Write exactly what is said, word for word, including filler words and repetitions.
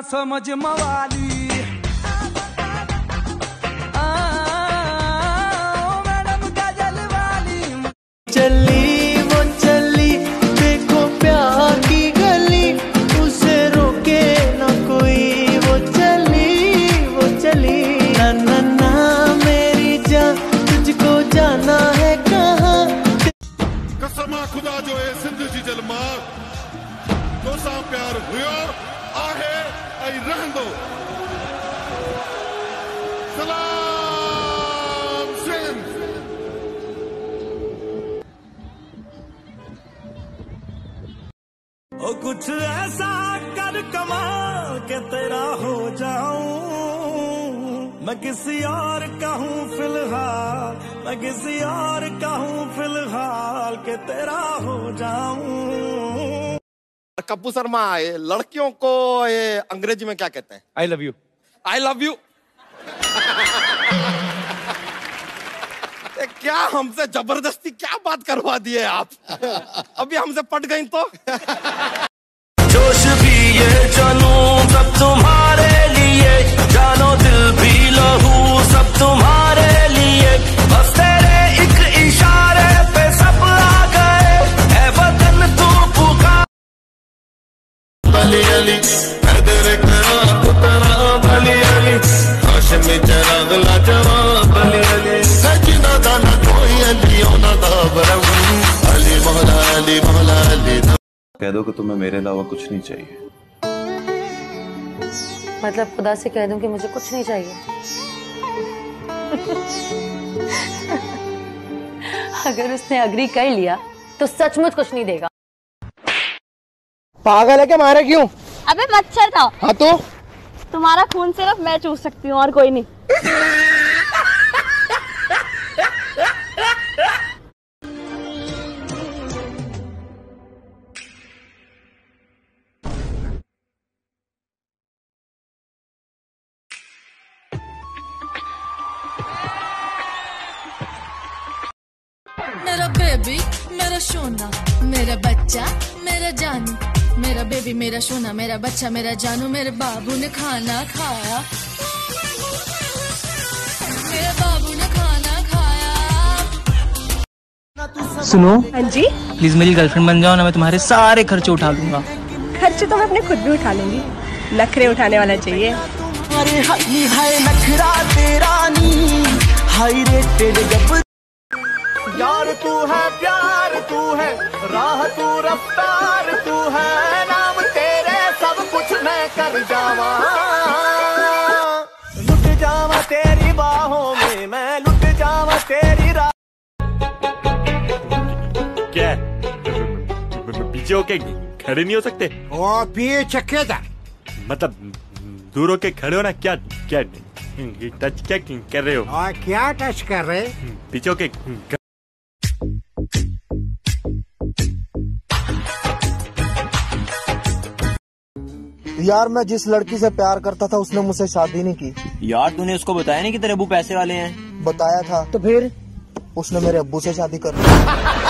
समझ मवाली मैडम काजल वाली चली वो चली देखो प्यार की गली उसे रोके ना कोई वो चली वो चली ना ना ना मेरी जान तुझको जाना है कहाँ कसमा खुदा जो है सिंध जी जलमा तो सा प्यार हुयो आहे ऐं रहंदो सलाम सिंध ओ कुछ ऐसा कर कमाल के तेरा हो जाऊं मैं किसी और का हूँ फिलहाल मैं किसी और का हूँ फिलहाल के तेरा हो जाऊं। कप्पू शर्मा ये लड़कियों को ये अंग्रेजी में क्या कहते हैं? I love you. I love you. क्या हमसे जबरदस्ती क्या बात करवा दिए आप? अभी हमसे पट गई तो जोश भी ये जानू सब तुम्हारे लिए जानो दिल भी लहू सब तुम्हारे लिए बस तेरे एक इशारे पे सब आ गए है वतन तू पुकार बली अली तेरे करा तेरा बली अली हाशमी चराग लाजवा बली अली सजना दाना कोई अली ना दाबरम अली मौला अली मौला अली। कह दो कि तुम्हें मेरे अलावा कुछ नहीं चाहिए। मतलब खुदा से कह दूं कि मुझे कुछ नहीं चाहिए। अगर उसने अग्री कर लिया तो सचमुच कुछ नहीं देगा। पागल है क्या? मारे क्यों? अबे मच्छर था। हाँ तो तुम्हारा खून सिर्फ मैं चूस सकती हूँ और कोई नहीं। मेरा बेबी मेरा सोना मेरा बच्चा मेरा जानू मेरा बेबी मेरा सोना मेरा बच्चा मेरा जानू मेरे बाबू ने खाना खाया मेरे बाबू ने खाना खाया। सुनो, हाँ जी, प्लीज मेरी गर्लफ्रेंड बन जाओ ना, मैं तुम्हारे सारे खर्चे उठा दूंगा। खर्चे तो मैं अपने खुद भी उठा लूंगी, नखरे उठाने वाला चाहिए। अरे हाय हाय नखरा तेरा नी हाय रेटेड गब यार तू है प्यार तू है राह तू रफ्तार तू है नाम तेरे सब कुछ मैं कर जावा लुट जावा तेरी बाहों में मैं लुट जावा तेरी राह। क्या पीछे होके खड़े नहीं हो सकते? ओ पीछे किधर? मतलब दूर होके खड़े हो ना। क्या क्या टच क्या कर रहे हो? और क्या टच कर रहे? पीछे होके। यार मैं जिस लड़की से प्यार करता था उसने मुझसे शादी नहीं की। यार तूने उसको बताया नहीं कि तेरे अब्बू पैसे वाले हैं? बताया था। तो फिर उसने मेरे अब्बू से शादी कर ली।